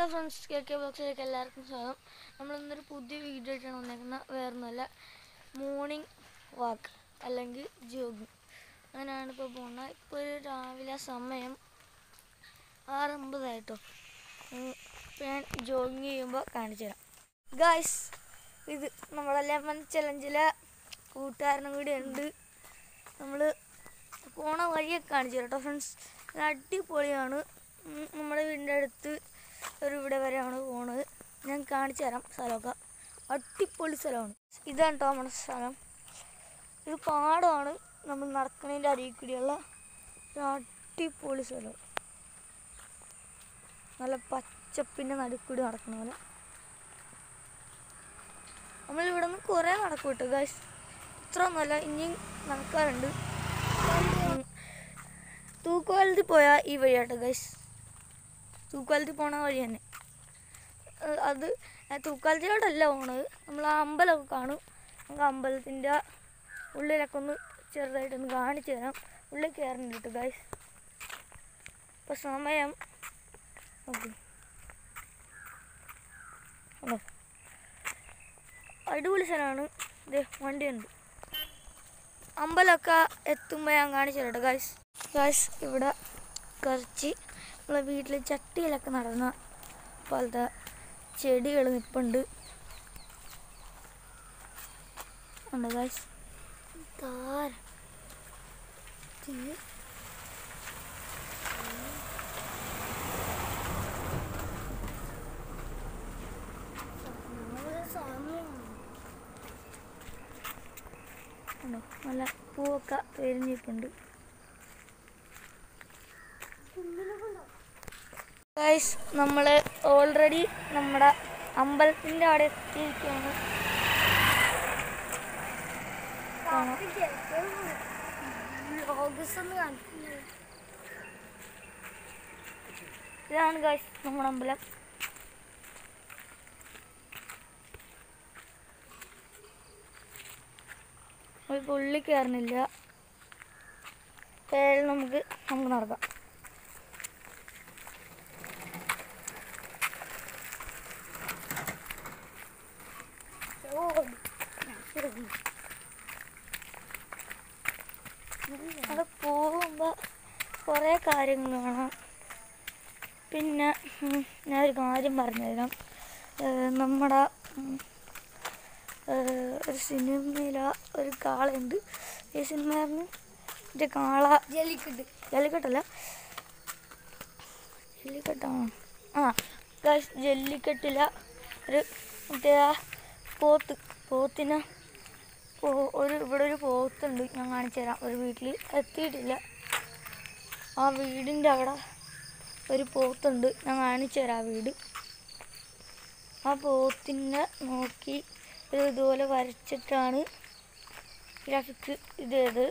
Hello friends, KK ബ്ലോഗ്സിലേക്ക് എല്ലാവർക്കും സ്വാഗതം. നമ്മളിന്നൊരു പുതിയ വീഡിയോ ആയിട്ടാണ് വന്നേക്കുന്നത്. വേറൊന്നുമല്ല, മോർണിംഗ് വാക്ക് അല്ലെങ്കിൽ ജോഗിങ്. അങ്ങനെയാണ് ഇപ്പോൾ പോകുന്നത്. ഇപ്പോൾ ഒരു രാവിലെ സമയം 6:50 ആയിട്ടോ. ഞാൻ ജോഗിങ് ചെയ്യുമ്പോൾ കാണിച്ചു തരാം. ഗായ്സ്, ഇത് നമ്മുടെ 11 ചലഞ്ചിലെ കൂട്ടുകാരനും കൂടി ഉണ്ട്. നമ്മൾ പോണ വഴിയൊക്കെ കാണിച്ചു തരാം കേട്ടോ ഫ്രണ്ട്സ്. അടിപൊളിയാണ്. നമ്മുടെ വീടിൻ്റെ അടുത്ത് ഇവിടെ വരെയാണ് പോണത്. ഞാൻ കാണിച്ചു തരാം സ്ഥലമൊക്കെ. അടിപൊളി സ്ഥലമാണ്. ഇതാണ് കേട്ടോ നമ്മുടെ സ്ഥലം. ഇത് പാടമാണ്. നമ്മൾ നടക്കുന്നതിൻ്റെ അരികിൽ കൂടിയുള്ള ഒരു അടിപൊളി സ്ഥലം. നല്ല പച്ചപ്പിൻ്റെ നടുക്കൂടി നടക്കുന്ന പോലെ. നമ്മളിവിടെ നിന്ന് കുറേ നടക്കും കേട്ടോ ഗൈസ്. ഇത്ര ഒന്നുമല്ല, ഇനിയും നടക്കാറുണ്ട്. തൂക്കുപാലത്തിൽ പോയാൽ ഈ വഴിയാട്ടോ ഗൈസ്. തൂക്കുപാലത്തിൽ പോണ വഴി തന്നെ. അത് തൂക്കുപാലത്തിലോട്ടല്ല പോണത്. നമ്മൾ ആ അമ്പലമൊക്കെ കാണും. നമുക്ക് അമ്പലത്തിൻ്റെ ഉള്ളിലൊക്കെ ഒന്ന് ചെറുതായിട്ടൊന്ന് കാണിച്ചു തരാം. ഉള്ളിൽ കയറുന്നുണ്ട് കേട്ടോ ഗൈസ്. ഇപ്പോൾ സമയം ഓക്കെ. അടിപൊളി സ്ഥലമാണ്. ഇത് വണ്ടിയുണ്ട്. അമ്പലമൊക്കെ എത്തുമ്പോൾ ഞാൻ കാണിച്ചു തരാം കേട്ടോ ഗൈസ്. ഗൈസ്, ഇവിടെ കുറച്ച് നമ്മളെ വീട്ടിൽ ചട്ടിയിലൊക്കെ നടന്ന പോലത്തെ ചെടികൾ നിൽപ്പുണ്ട്. ഉണ്ട് ഗൈസ്. നല്ല പൂവൊക്കെ വിരിഞ്ഞിട്ടുണ്ട്. ഗൈസ്, നമ്മൾ ഓൾറെഡി നമ്മുടെ അമ്പലത്തിൻ്റെ അവിടെ എത്തിയിരിക്കുകയാണ്. ഇതാണ് ഗൈസ് നമ്മുടെ അമ്പലം. ഇപ്പോൾ ഉള്ളിൽ കയറുന്നില്ല. നമുക്ക് നടക്കാം. അവിടെ പോകുമ്പോൾ കുറേ കാര്യങ്ങൾ കാണാം. പിന്നെ ഞാനൊരു കാര്യം പറഞ്ഞുതരാം. നമ്മുടെ ഒരു സിനിമയിൽ ഒരു കാളയുണ്ട്. ഈ സിനിമയായിരുന്നു മറ്റേ കാള. ജല്ലിക്കെട്ടല്ല, ജല്ലിക്കെട്ടാണ്. ജല്ലിക്കെട്ടില ഒരു മറ്റേ പോത്തിന് ഇവിടെ ഒരു പോത്തുണ്ട്. ഞാൻ കാണിച്ചു തരാം. ഒരു വീട്ടിൽ എത്തിയിട്ടില്ല. ആ വീടിൻ്റെ അവിടെ ഒരു പോത്തുണ്ട്. ഞാൻ കാണിച്ചു തരാം ആ വീട്. ആ പോത്തിനെ നോക്കി ഇതുപോലെ വരച്ചിട്ടാണ് ഗ്രാഫിക്സ് ഇതേത്.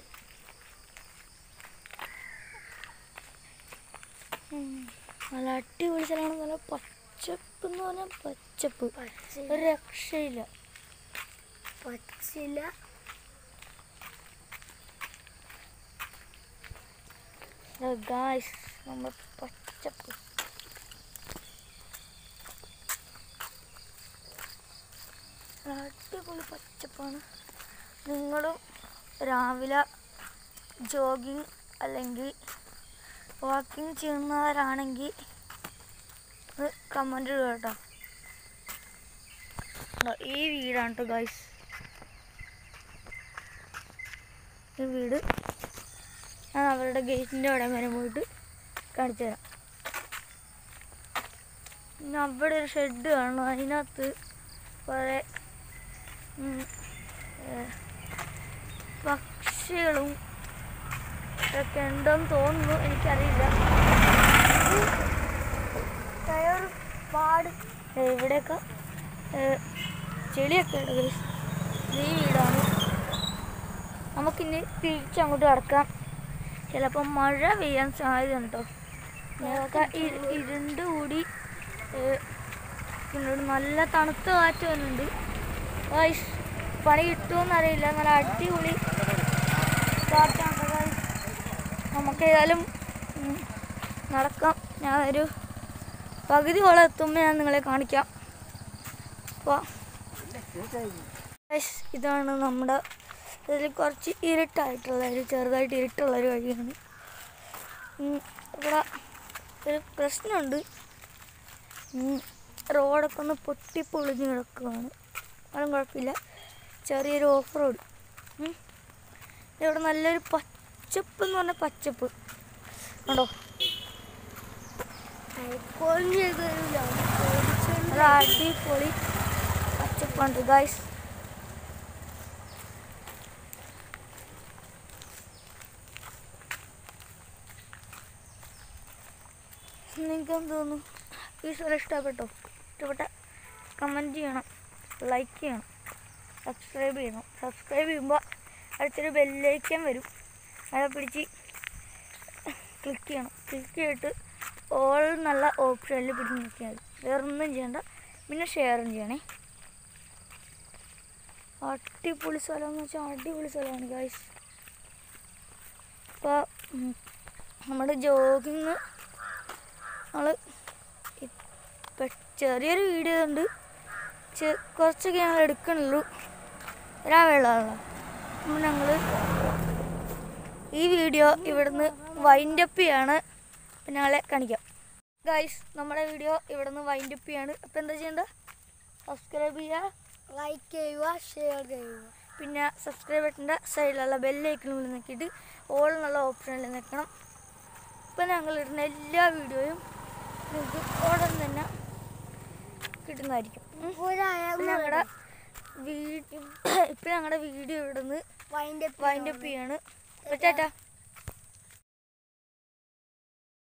നല്ല അടിപൊളി സ്ഥലമാണ്. നല്ല പച്ചപ്പ് എന്ന് പറഞ്ഞാൽ പച്ചപ്പ്, ഒരു രക്ഷയില്ല. പച്ചില ഗായ്സ്, നമ്മൾ പച്ചപ്പ്. അടിപൊളി പച്ചപ്പാണ്. നിങ്ങളും രാവിലെ ജോഗിങ് അല്ലെങ്കിൽ വാക്കിങ് ചെയ്യുന്നവരാണെങ്കിൽ കമൻറ്റ് ഇടുക കേട്ടോ. ഈ വീടാണ് കേട്ടോ ഗൈസ്. ഈ വീട് ഞാൻ അവരുടെ ഗേറ്റിൻ്റെ അവിടെ വരെ പോയിട്ട് കാണിച്ചു തരാം. പിന്നെ അവിടെ ഒരു ഷെഡ് കാണും. അതിനകത്ത് കുറേ പക്ഷികളും ഇതൊക്കെ ഉണ്ടെന്ന് തോന്നുന്നു, എനിക്കറിയില്ല. ഇവിടെയൊക്കെ ചെളിയൊക്കെ ഉണ്ട്. ഈ വീടാണ്. നമുക്കിനി തിരിച്ചങ്ങോട്ട് കിടക്കാം. ചിലപ്പോൾ മഴ പെയ്യാൻ സാധ്യതയുണ്ടോ. ഞങ്ങൾക്ക് ഇരുണ്ട് കൂടി നല്ല തണുത്ത കാറ്റ് വരുന്നുണ്ട്. പണി കിട്ടുമെന്നറിയില്ല. നല്ല അടിപൊളി കാറ്റാണ്. നമുക്ക് ഏതായാലും നടക്കാം. ഞാനൊരു പകുതി വളം എത്തുമ്പോൾ ഞാൻ നിങ്ങളെ കാണിക്കാം. അപ്പോൾ ഇതാണ് നമ്മുടെ ഇതിൽ കുറച്ച് ഇരുട്ടായിട്ടുള്ളൊരു ചെറുതായിട്ട് ഇരുട്ടുള്ളൊരു വഴിയാണ്. ഇവിടെ ഒരു പ്രശ്നമുണ്ട്, റോഡൊക്കെ ഒന്ന് പൊട്ടിപ്പൊളിഞ്ഞ് കിടക്കുകയാണ്. അതും കുഴപ്പമില്ല, ചെറിയൊരു ഓഫ് റോഡ്. ഇവിടെ നല്ലൊരു പച്ചപ്പ് എന്ന് പറഞ്ഞാൽ പച്ചപ്പ് ഉണ്ടോ, അടിപൊളി പച്ചപ്പുണ്ട് ഗൈസ്. നിങ്ങൾക്ക് എന്ത് തോന്നുന്നു? ഈ സ്ഥലം ഇഷ്ടപ്പെട്ടോ? ഇഷ്ടപ്പെട്ട കമൻറ്റ് ചെയ്യണം, ലൈക്ക് ചെയ്യണം, സബ്സ്ക്രൈബ് ചെയ്യണം. സബ്സ്ക്രൈബ് ചെയ്യുമ്പോൾ അടുത്തൊരു ബെല്ലൈക്കൻ വരും, അവിടെ പിടിച്ച് ക്ലിക്ക് ചെയ്യണം. ക്ലിക്ക് ചെയ്തിട്ട് ഓൾ നല്ല ഓപ്ഷനിൽ പിടിച്ച് നോക്കിയാൽ മതി. വേറൊന്നും ചെയ്യണ്ട, പിന്നെ ഷെയറും ചെയ്യണേ. അടിപൊളി സ്ഥലം എന്ന് വെച്ചാൽ അടിപൊളി സ്ഥലമാണ് ഗൈസ്. അപ്പോൾ നമ്മുടെ ജോഗിങ് നമ്മൾ ചെറിയൊരു വീഡിയോ ഉണ്ട്, കുറച്ചൊക്കെ ഞങ്ങൾ എടുക്കണുള്ളൂ, വെള്ളമുള്ള. അപ്പോൾ ഞങ്ങൾ ഈ വീഡിയോ ഇവിടുന്ന് വൈൻഡപ്പ് ചെയ്യാണ്. അപ്പം ഞങ്ങളെ കാണിക്കാം ഗൈസ്. നമ്മുടെ വീഡിയോ ഇവിടുന്ന് വൈൻഡപ്പ് ചെയ്യാണ്. അപ്പോൾ എന്താ ചെയ്യേണ്ടത്? സബ്സ്ക്രൈബ് ചെയ്യുക, ലൈക്ക് ചെയ്യുക, ഷെയർ ചെയ്യുക. പിന്നെ സബ്സ്ക്രൈബ് ബട്ടൻ്റെ സൈഡിലുള്ള ബെല്ലൈക്കണിൽ നോക്കിയിട്ട് ഓൾ എന്നുള്ള ഓപ്ഷനിൽ നിൽക്കണം. ഇപ്പം ഞങ്ങൾ ഇടുന്ന എല്ലാ വീഡിയോയും നിങ്ങൾക്ക് ഉടൻ തന്നെ കിട്ടുന്നതായിരിക്കും. ഇപ്പം ഞങ്ങളുടെ വീഡിയോ ഇവിടുന്ന് വൈൻഡപ്പ് ചെയ്യാണ്. ടാറ്റാ.